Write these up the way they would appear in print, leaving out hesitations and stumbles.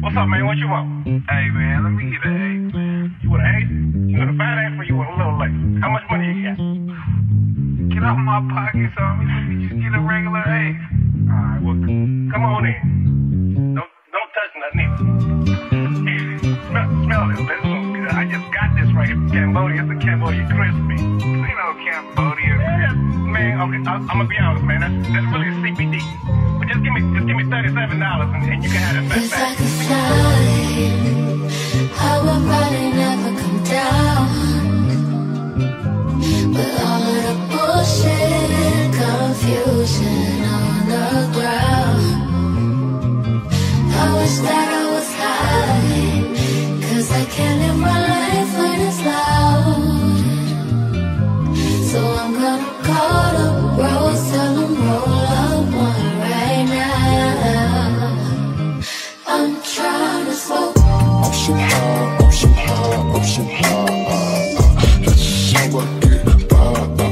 What's up, man? What you want? Hey, man, let me get an eight, man. You want an eight? You want a fat eight, or you want a little late? How much money you got? Get out my pocket, homie. Let me just get a regular eight. Alright, well, come on in. Don't touch nothing. Smell this. I just got this right here from Cambodia. It's a Cambodia crispy. You know Cambodia. Yeah, man, okay, I'm gonna be honest, man. That's really a CBD. But just give me $37 and you can have it back. If I could fly, I would probably never come down. With all of the bullshit, confusion on the ground. I wish that I was high, 'cause I can't live my life when it's loud. So I'm gonna call the bros, tell them roll up one right now. I'm trying to smoke. I'm so high, I'm so high, I'm so high. That's how I get by.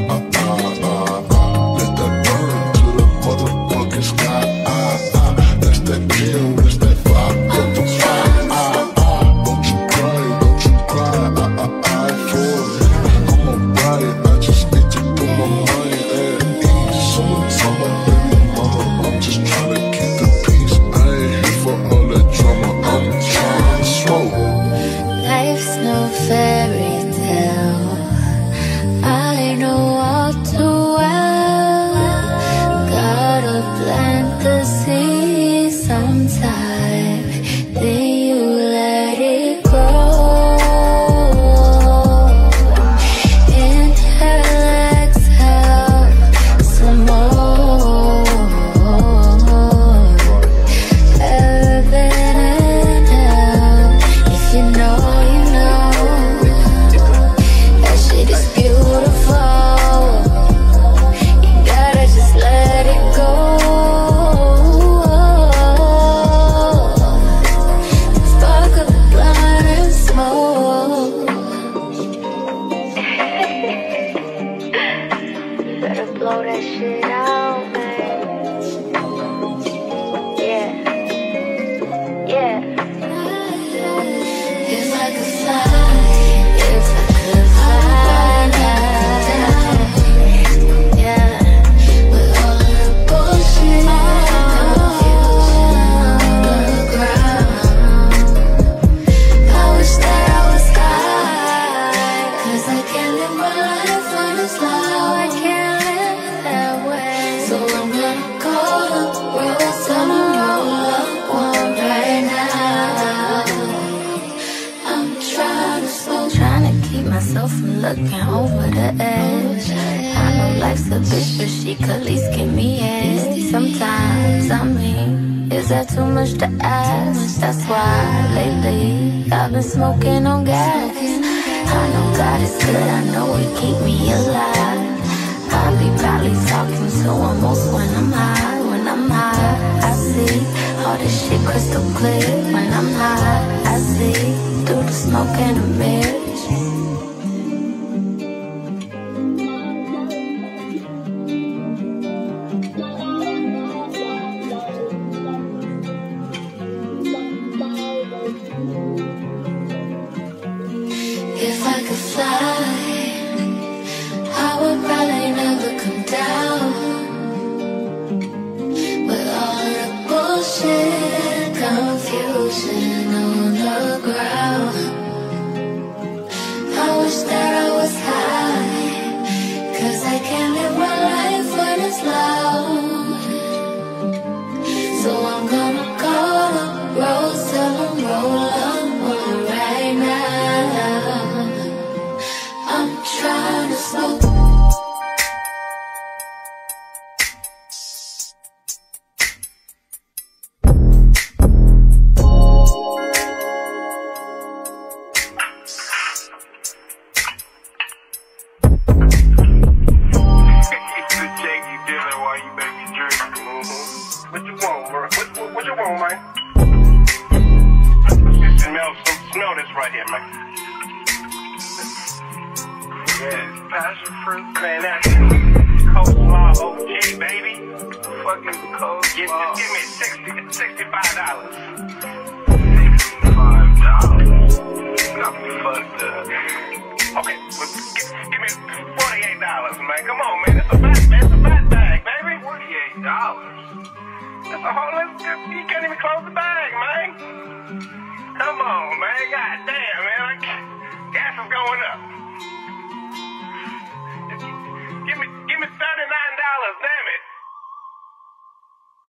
Let that burn to the motherfucking sky. That's that kill, that's that vibe. Don't you cry, don't you cry. I for it. I'm alright, I just need to put my mind at ease. Summertime, baby mama, I'm just trying to keep the peace. I ain't here for all that drama, I'm trying to smoke. Life's no fairy tale, I know all too well. Gotta plant the seed sometime, then you let it grow. Inhale, exhale, some more. Heaven and hell, if you know, you know. That shit is beautiful. You gotta just let it go. Spark up the blunt and smoke. You better blow that shit out, man. Yeah. Yeah. If I could fly, if I could fly now. Yeah. With all of the bullshit, confusion on the ground. I wish that I was high, 'cause I can't live my life when it's loud. I can't live that way. So I'm gonna call the bros, tell them roll up one right now. I'm trying to smoke, trying to keep myself from looking over the edge. I know life's a bitch, but she could at least give me head. Sometimes, I mean, is that too much to ask? That's why lately I've been smoking on gas. I know God is good, I know He keep me alive. I'll be probably talking to Him most when I'm high. When I'm high, I see all this shit crystal clear. When I'm high, I see through the smoke and the mirrors. If I could fly, I would probably never come down. With all of the bullshit, confusion on the ground. I wish that I was high, 'cause I can't live my life when it's loud. So I'm gonna call the bros, tell them roll up one right now. I'm trying to smoke. What you want, bro? What you want, man? Smell this right here, man. Yeah, passion fruit, man. That's coleslaw OG, baby. Fucking coleslaw. Just give me $65. come on, man. It's a fat bag, baby. $48. That's a whole lot. You can't even close the bag, man. Come on, man. God damn, man. Gas is going up.